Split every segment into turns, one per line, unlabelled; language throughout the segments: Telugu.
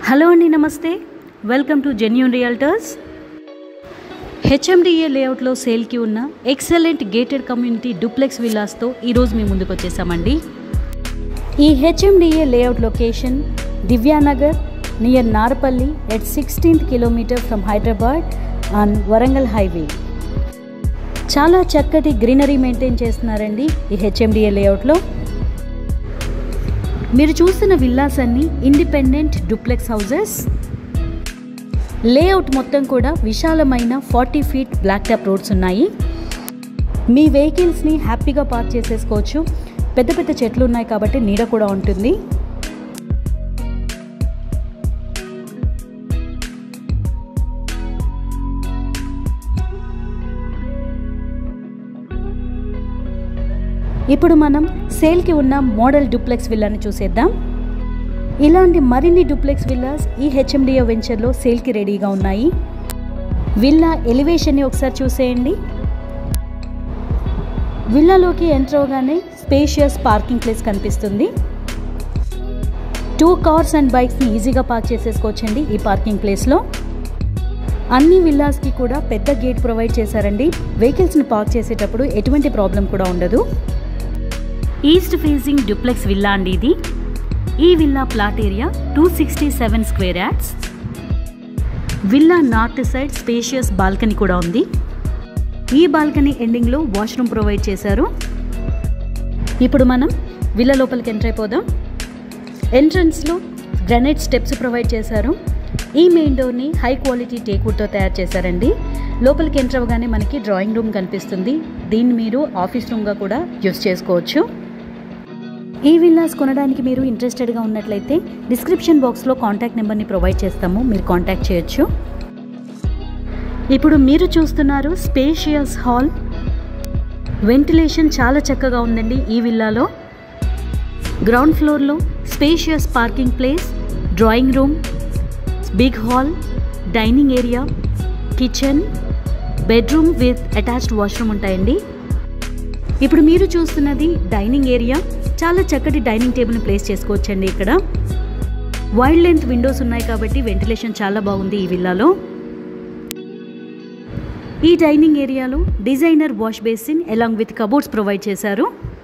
హలో అండి, నమస్తే. Welcome to genuine realtors. HMDA లేఅవుట్లో సేల్కి ఉన్న ఎక్సలెంట్ గేటెడ్ కమ్యూనిటీ డూప్లెక్స్ విల్లాస్తో ఈరోజు మీ ముందుకు వచ్చేసామండి. ఈ HMDA layout location Divyanagar near Narpalli at 16th kilometer from Hyderabad on Warangal highway. చాలా చక్కటి గ్రీనరీ మెయింటైన్ చేస్తున్నారండి ఈ హెచ్ఎండిఏ లేఅవుట్లో. మీరు చూస్తున్న విల్లాస్ అన్ని ఇండిపెండెంట్ డూప్లెక్స్ హౌసెస్. లేఅవుట్ మొత్తం కూడా విశాలమైన 40 feet బ్లాక్ టాప్ రోడ్స్ ఉన్నాయి. మీ వెహికల్స్ని హ్యాపీగా పార్క్ చేసేసుకోవచ్చు. పెద్ద పెద్ద చెట్లు ఉన్నాయి కాబట్టి నీడ కూడా ఉంటుంది. ఇప్పుడు మనం సేల్కి ఉన్న మోడల్ డూప్లెక్స్ విల్లాని చూసేద్దాం. ఇలాంటి మరిన్ని డూప్లెక్స్ విల్లాస్ ఈ హెచ్ఎండిఏ వెంచర్లో సేల్కి రెడీగా ఉన్నాయి. విల్లా ఎలివేషన్ని ఒకసారి చూసేయండి. విల్లాలోకి ఎంటర్ అవగానే స్పేషియస్ పార్కింగ్ ప్లేస్ కనిపిస్తుంది. 2 cars అండ్ బైక్స్ని ఈజీగా పార్క్ చేసేసుకోవచ్చండి ఈ పార్కింగ్ ప్లేస్లో. అన్ని విల్లాస్కి కూడా పెద్ద గేట్ ప్రొవైడ్ చేశారండి. వెహికల్స్ని పార్క్ చేసేటప్పుడు ఎటువంటి ప్రాబ్లం కూడా ఉండదు. ఈస్ట్ ఫేసింగ్ డూప్లెక్స్ విల్లా అండి ఇది. ఈ villa plot area 267 square yards. Villa north side spacious balcony కూడా ఉంది. ఈ బాల్కనీ ఎండింగ్లో వాష్రూమ్ ప్రొవైడ్ చేశారు. ఇప్పుడు మనం విల్లా లోపలికి ఎంటర్ అయిపోదాం. ఎంట్రన్స్లో గ్రానైట్ స్టెప్స్ ప్రొవైడ్ చేశారు. ఈ మెయిన్ డోర్ని హై క్వాలిటీ టేక్వుడ్తో తయారు చేశారండి. లోపలికి ఎంటర్ అవ్వగానే మనకి డ్రాయింగ్ రూమ్ కనిపిస్తుంది. దీన్ని మీరు ఆఫీస్ రూమ్గా కూడా యూస్ చేసుకోవచ్చు. ఈ విల్లాస్ కొనడానికి మీరు ఇంట్రెస్టెడ్గా ఉన్నట్లయితే డిస్క్రిప్షన్ బాక్స్లో కాంటాక్ట్ నెంబర్ని ప్రొవైడ్ చేస్తాము, మీరు కాంటాక్ట్ చేయొచ్చు. ఇప్పుడు మీరు చూస్తున్నారు స్పేషియస్ హాల్. వెంటిలేషన్ చాలా చక్కగా ఉందండి ఈ విల్లాలో. గ్రౌండ్ ఫ్లోర్లో spacious parking place, drawing room, big hall, dining area, kitchen, bedroom with attached washroom ఉంటాయండి. ఇప్పుడు మీరు చూస్తున్నది డైనింగ్ ఏరియా. చాలా చక్కటి డైనింగ్ టేబుల్ని ప్లేస్ చేసుకోవచ్చండి. ఇక్కడ వైడ్ లెంత్ విండోస్ ఉన్నాయి కాబట్టి వెంటిలేషన్ చాలా బాగుంది ఈ విల్లాలో. ఈ డైనింగ్ ఏరియాలో designer wash basin along with cupboards provide చేశారు.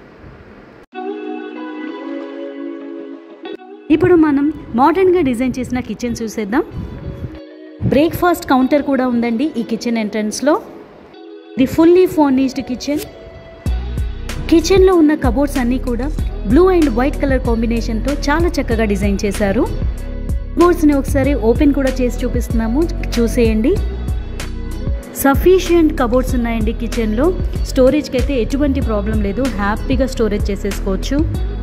ఇప్పుడు మనం మోడర్న్గా డిజైన్ చేసిన కిచెన్ చూసేద్దాం. బ్రేక్ఫాస్ట్ కౌంటర్ కూడా ఉందండి ఈ కిచెన్ ఎంట్రన్స్లో. The fully furnished kitchen. కిచెన్లో ఉన్న కబోర్డ్స్ అన్నీ కూడా బ్లూ అండ్ వైట్ కలర్ కాంబినేషన్తో చాలా చక్కగా డిజైన్ చేశారు. కబోర్డ్స్ని ఒకసారి ఓపెన్ కూడా చేసి చూపిస్తున్నాము, చూసేయండి. సఫిషియంట్ కబోర్డ్స్ ఉన్నాయండి కిచెన్లో. స్టోరేజ్కి అయితే ఎటువంటి ప్రాబ్లం లేదు, హ్యాపీగా స్టోరేజ్ చేసేసుకోవచ్చు.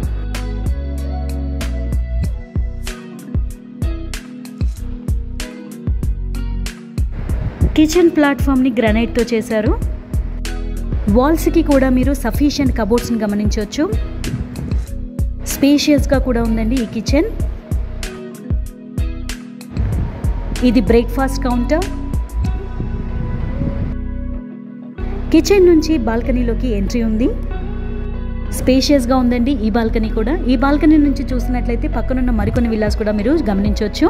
కిచెన్ ప్లాట్ఫామ్ని గ్రానైట్తో చేశారు. వాల్స్కి కూడా మీరు సఫిషియంట్ కబోర్డ్స్ని గమనించవచ్చు. స్పేషియస్గా కూడా ఉందండి ఈ కిచెన్. ఇది బ్రేక్ఫాస్ట్ కౌంటర్. కిచెన్ నుంచి బాల్కనీలోకి ఎంట్రీ ఉంది. స్పేషియస్గా ఉందండి ఈ బాల్కనీ కూడా. ఈ బాల్కనీ నుంచి చూసినట్లయితే పక్కనున్న మరికొన్ని విల్లాస్ కూడా మీరు గమనించవచ్చు.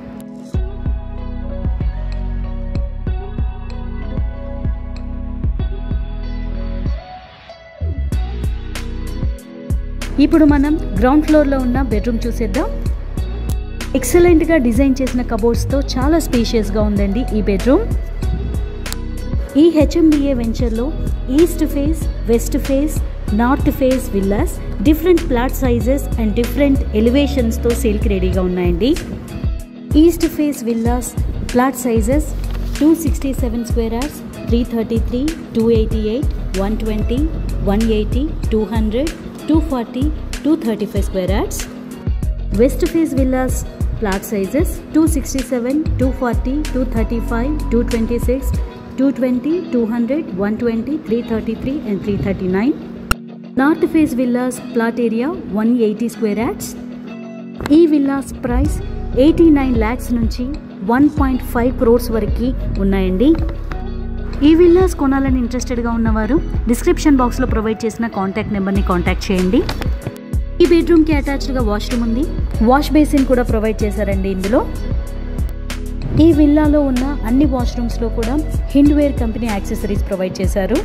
ఇప్పుడు మనం గ్రౌండ్ ఫ్లోర్లో ఉన్న బెడ్రూమ్ చూసేద్దాం. ఎక్సలెంట్గా డిజైన్ చేసిన కబోర్డ్స్తో చాలా స్పేషియస్గా ఉందండి ఈ బెడ్రూమ్. ఈ హెచ్ఎండిఏ వెంచర్లో east face, west face, north face villas different plot sizes and different ఎలివేషన్స్తో సేల్కి రెడీగా ఉన్నాయండి. East face villas plot sizes 267 square yards, 333, 288, 120, 180, 200, 240, 235 square yards. West face villas plot sizes 267, 240, 235, 226, 220, 200, 120, 333 and 339. North face villas plot area 180 square yards. ఈ విల్లాస్ ప్రైస్ 89 lakhs నుంచి 1.5 crores వరకు ఉన్నాయండి. ఈ విల్లాస్ కొనాలని ఇంట్రెస్టెడ్గా ఉన్నవారు డిస్క్రిప్షన్ బాక్స్లో ప్రొవైడ్ చేసిన కాంటాక్ట్ నెంబర్ని కాంటాక్ట్ చేయండి. ఈ బెడ్రూమ్కి అటాచ్డ్గా వాష్రూమ్ ఉంది. వాష్ బేసిన్ కూడా ప్రొవైడ్ చేశారండి ఇందులో. ఈ విల్లాలో ఉన్న అన్ని వాష్రూమ్స్లో కూడా హిండ్వేర్ కంపెనీ యాక్సెసరీస్ ప్రొవైడ్ చేశారు.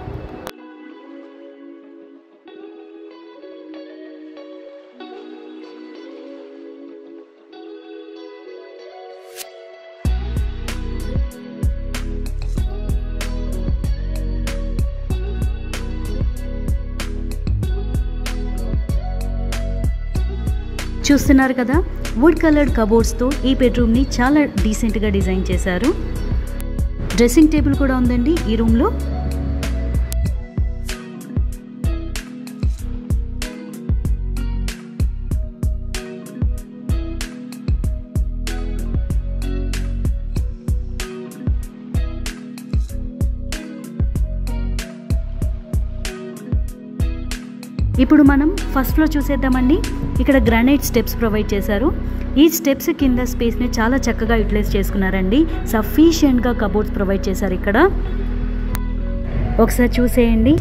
చూస్తున్నారు కదా, వుడ్ కలర్డ్ కబోర్డ్స్తో ఈ బెడ్రూమ్ని చాలా డీసెంట్గా డిజైన్ చేశారు. డ్రెస్సింగ్ టేబుల్ కూడా ఉందండి ఈ రూమ్లో. ఇప్పుడు మనం ఫస్ట్ ఫ్లోర్ చూసేద్దామండి. ఇక్కడ గ్రానైట్ స్టెప్స్ ప్రొవైడ్ చేశారు. ఈ స్టెప్స్ కింద స్పేస్ని చాలా చక్కగా యూటిలైజ్ చేసుకున్నారండి. సఫిషియెంట్గా కబోర్డ్స్ ప్రొవైడ్ చేశారు. ఇక్కడ ఒకసారి చూసేయండి.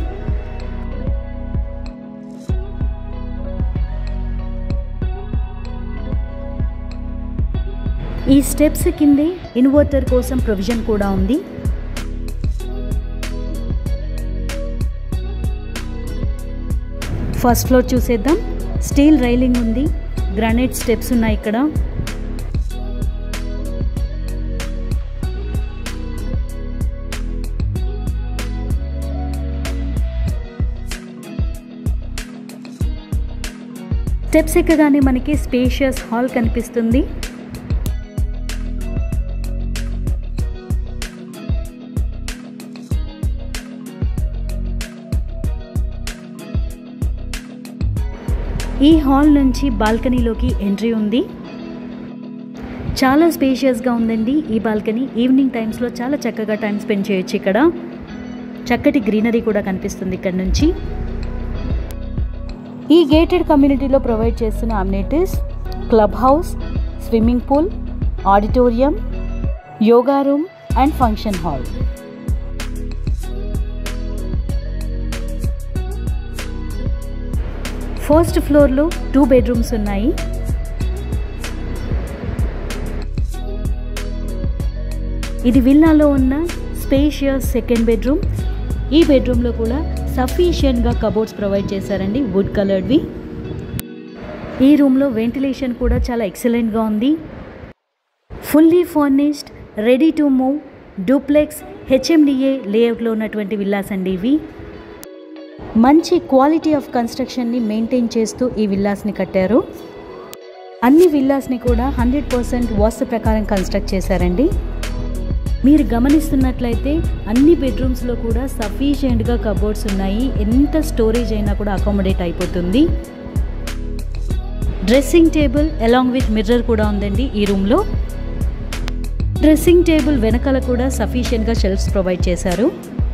ఈ స్టెప్స్ కిందే ఇన్వర్టర్ కోసం ప్రొవిజన్ కూడా ఉంది. ఫస్ట్ ఫ్లోర్ చూసేద్దాం. స్టీల్ రైలింగ్ ఉంది, గ్రానైట్ స్టెప్స్ ఉన్నాయి ఇక్కడ. స్టెప్స్ ఎక్కగానే మనకి స్పేషియస్ హాల్ కనిపిస్తుంది. ఈ హాల్ నుంచి బాల్కనీలోకి ఎంట్రీ ఉంది. చాలా స్పేషియస్గా ఉందండి ఈ బాల్కనీ. ఈవినింగ్ టైమ్స్లో చాలా చక్కగా టైం స్పెండ్ చేయొచ్చు. ఇక్కడ చక్కటి గ్రీనరీ కూడా కనిపిస్తుంది ఇక్కడ నుంచి. ఈ గేటెడ్ కమ్యూనిటీలో ప్రొవైడ్ చేస్తున్న amenities club house, swimming pool, auditorium, yoga room and function hall. First ఫ్లోర్లో 2 బెడ్రూమ్స్ ఉన్నాయి. ఇది విల్లాలో ఉన్న స్పేషియస్ సెకండ్ బెడ్రూమ్. ఈ బెడ్రూమ్లో కూడా సఫిషియెంట్గా కబోర్డ్స్ ప్రొవైడ్ చేశారండి, వుడ్ కలర్డ్వి. ఈ రూమ్లో వెంటిలేషన్ కూడా చాలా ఎక్సలెంట్గా ఉంది. Fully furnished, ready to move, duplex HMDA లేఅవుట్లో ఉన్నటువంటి విల్లాస్ అండి ఇవి. మంచి క్వాలిటీ ఆఫ్ కన్స్ట్రక్షన్ని మెయింటైన్ చేస్తూ ఈ విల్లాస్ని కట్టారు. అన్ని విల్లాస్ని కూడా 100% వాస్తు ప్రకారం కన్స్ట్రక్ట్ చేశారండి. మీరు గమనిస్తున్నట్లయితే అన్ని బెడ్రూమ్స్లో కూడా సఫిషియెంట్గా కబోర్డ్స్ ఉన్నాయి. ఎంత స్టోరేజ్ అయినా కూడా అకామిడేట్ అయిపోతుంది. Dressing table along with mirror కూడా ఉందండి ఈ రూమ్లో. డ్రెస్సింగ్ టేబుల్ వెనకాల కూడా సఫిషియెంట్గా షెల్ఫ్స్ ప్రొవైడ్ చేశారు.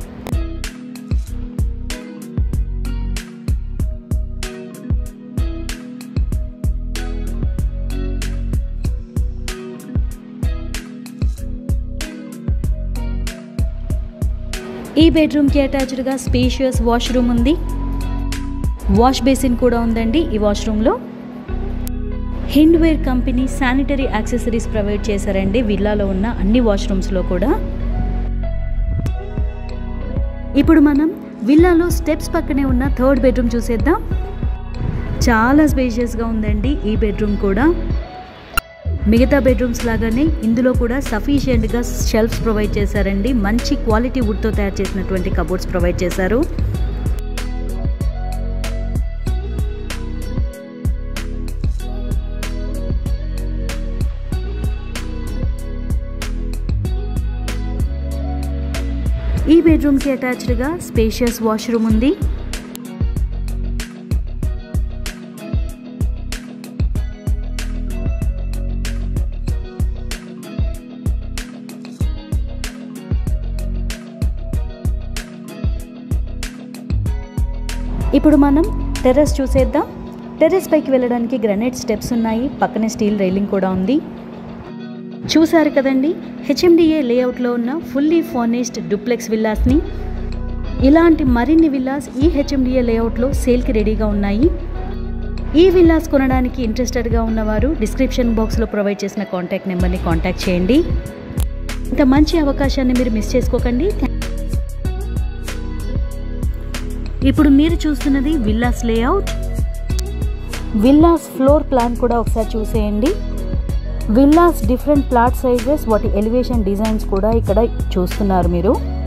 ఈ బెడ్రూమ్కి అటాచ్డ్గా స్పేషియస్ వాష్రూమ్ ఉంది. వాష్ బేసిన్ కూడా ఉందండి ఈ వాష్రూమ్లో. Hindware company sanitary accessories provide చేశారండి విల్లాలో ఉన్న అన్ని వాష్రూమ్స్లో కూడా. ఇప్పుడు మనం విల్లాలో స్టెప్స్ పక్కనే ఉన్న 3rd బెడ్రూమ్ చూసేద్దాం. చాలా స్పేషియస్గా ఉందండి ఈ బెడ్రూమ్ కూడా. మిగతా బెడ్రూమ్స్ లాగానే ఇందులో కూడా సఫిషియెంట్గా షెల్ఫ్స్ ప్రొవైడ్ చేశారండి. మంచి క్వాలిటీ వుడ్తో తయారు చేసినటువంటి కబోర్డ్స్ ప్రొవైడ్ చేశారు. ఈ బెడ్రూమ్కి అటాచ్డ్గా స్పేషియస్ వాష్రూమ్ ఉంది. ఇప్పుడు మనం టెర్రస్ చూసేద్దాం. టెర్రస్ పైకి వెళ్ళడానికి గ్రానైట్ స్టెప్స్ ఉన్నాయి, పక్కనే స్టీల్ రైలింగ్ కూడా ఉంది. చూసారు కదండి హెచ్ఎండిఏ లేఅవుట్లో ఉన్న ఫుల్లీ ఫర్నిష్డ్ డూప్లెక్స్ విల్లాస్ని. ఇలాంటి మరిన్ని విల్లాస్ ఈ హెచ్ఎండిఏ లేఅవుట్లో సేల్కి రెడీగా ఉన్నాయి. ఈ విల్లాస్ కొనడానికి ఇంట్రెస్టెడ్గా ఉన్నవారు డిస్క్రిప్షన్ బాక్స్లో ప్రొవైడ్ చేసిన కాంటాక్ట్ నెంబర్ని కాంటాక్ట్ చేయండి. ఇంత మంచి అవకాశాన్ని మీరు మిస్ చేసుకోకండి. ఇప్పుడు మీరు చూస్తున్నది villas layout. Villas floor plan కూడా ఒకసారి చూసేయండి. విల్లాస్ డిఫరెంట్ ప్లాట్ సైజెస్, వాటి ఎలివేషన్ డిజైన్స్ కూడా ఇక్కడ చూస్తున్నారు మీరు.